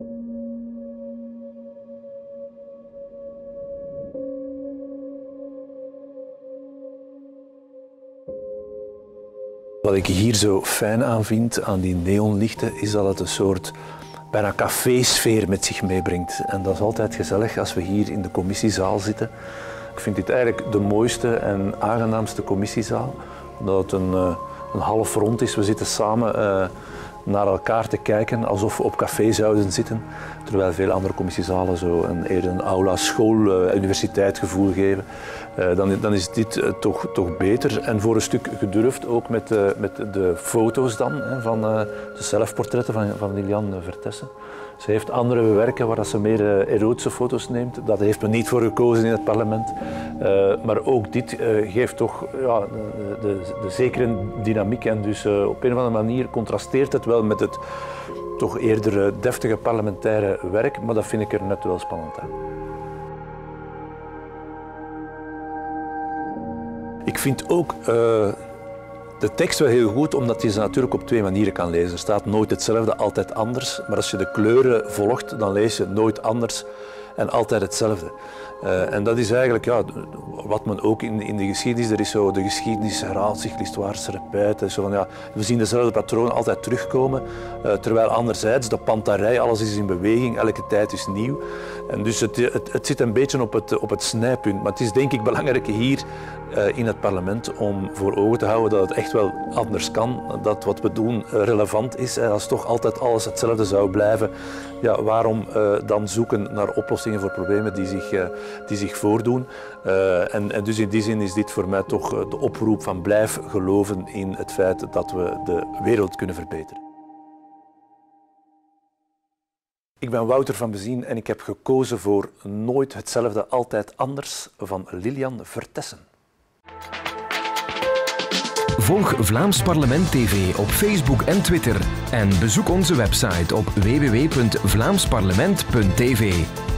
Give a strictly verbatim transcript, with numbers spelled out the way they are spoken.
Wat ik hier zo fijn aan vind, aan die neonlichten, is dat het een soort bijna cafésfeer met zich meebrengt. En dat is altijd gezellig als we hier in de commissiezaal zitten. Ik vind dit eigenlijk de mooiste en aangenaamste commissiezaal, omdat het een, een half rond is. We zitten samen uh, naar elkaar te kijken, alsof we op café zouden zitten. Terwijl veel andere commissiezalen zo een, eerder een aula, school, uh, universiteit gevoel geven. Uh, dan, dan is dit uh, toch, toch beter en voor een stuk gedurfd, ook met, uh, met de foto's dan, hè, van uh, de zelfportretten van, van Liliane Vertessen. Ze heeft andere werken waar ze meer uh, erotische foto's neemt. Dat heeft men niet voor gekozen in het parlement. Uh, maar ook dit uh, geeft toch ja, de, de, de zekere dynamiek. En dus uh, op een of andere manier contrasteert het wel met het toch eerder uh, deftige parlementaire werk. Maar dat vind ik er net wel spannend aan. Ik vind ook uh, de tekst wel heel goed, omdat je ze natuurlijk op twee manieren kan lezen. Er staat nooit hetzelfde, altijd anders. Maar als je de kleuren volgt, dan lees je nooit anders en altijd hetzelfde. Uh, en dat is eigenlijk ja, wat men ook in, in de geschiedenis, er is zo, de geschiedenis herhaalt zich, l'histoire se répète. Zo van, ja, we zien dezelfde patronen altijd terugkomen, uh, terwijl anderzijds de pantarij, alles is in beweging, elke tijd is nieuw. En dus het, het, het zit een beetje op het, op het snijpunt. Maar het is denk ik belangrijk hier uh, in het parlement om voor ogen te houden dat het echt wel anders kan, dat wat we doen relevant is. En als toch altijd alles hetzelfde zou blijven, ja, waarom uh, dan zoeken naar oplossingen voor problemen die zich, uh, die zich voordoen. Uh, en, en dus in die zin is dit voor mij toch uh, de oproep van blijf geloven in het feit dat we de wereld kunnen verbeteren. Ik ben Wouter van Bezien en ik heb gekozen voor Nooit hetzelfde, altijd anders van Liliane Vertessen. Volg Vlaams Parlement T V op Facebook en Twitter en bezoek onze website op w w w punt vlaams parlement punt t v.